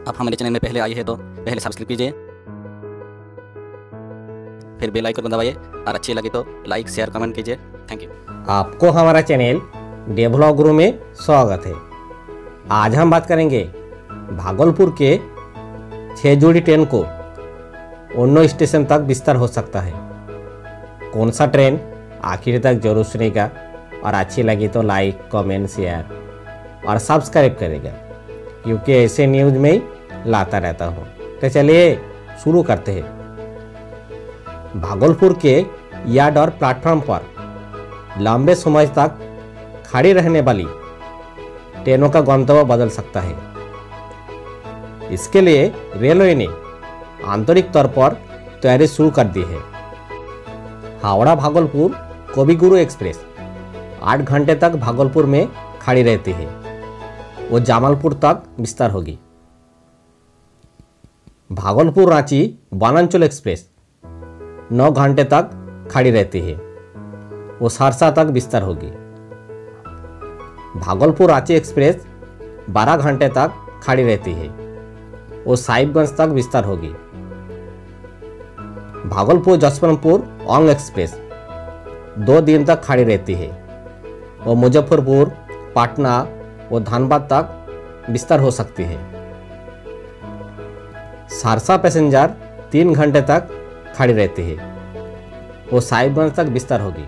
आप हमारे चैनल में पहले आए हैं तो पहले सब्सक्राइब कीजिए, फिर बेल आइकन को दबाइए और अच्छी लगे तो लाइक शेयर कमेंट कीजिए। Thank you. आपको हमारा चैनल डेवलॉग गुरु में स्वागत है। आज हम बात करेंगे भागलपुर के 6 जोड़ी ट्रेन को उन्नो स्टेशन तक विस्तार हो सकता है। कौन सा ट्रेन आखिर तक जरूर सुनेगा और अच्छी लगी तो लाइक कमेंट शेयर और सब्सक्राइब करेगा, क्योंकि ऐसे न्यूज़ में ही लाता रहता हूँ। तो चलिए शुरू करते हैं। भागलपुर के यार्ड और प्लेटफॉर्म पर लंबे समय तक खड़ी रहने वाली ट्रेनों का गंतव्य बदल सकता है। इसके लिए रेलवे ने आंतरिक तौर पर तैयारी शुरू कर दी है। हावड़ा भागलपुर कविगुरु एक्सप्रेस 8 घंटे तक भागलपुर में खड़ी रहती है। वो जामालपुर तक विस्तार होगी। भागलपुर रांची वनांचल एक्सप्रेस 9 घंटे तक खड़ी रहती है। वो सरसा तक विस्तार होगी। भागलपुर रांची एक्सप्रेस 12 घंटे तक खड़ी रहती है। वो साहिबगंज तक विस्तार होगी। भागलपुर जसवंतपुर औंग एक्सप्रेस 2 दिन तक खड़ी रहती है। वो मुजफ्फरपुर, पटना और धनबाद तक विस्तार हो सकती है। सरसा पैसेंजर 3 घंटे तक खड़ी रहती है। वो साहिबगंज तक विस्तार होगी।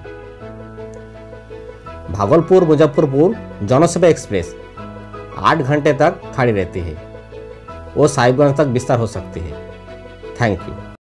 भागलपुर मुजफ्फरपुर जनसेवा एक्सप्रेस 8 घंटे तक खड़ी रहती है। वो साहिबगंज तक विस्तार हो सकती है। Thank you.